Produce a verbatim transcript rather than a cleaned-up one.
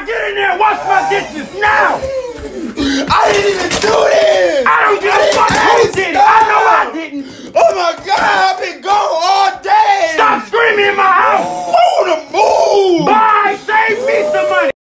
get in there and wash my dishes now! I didn't even do this! I don't give a fuck who did it! I know I didn't! Oh my God, I've been gone all day! Stop screaming in my house! Move the move! Bye! Save me some money!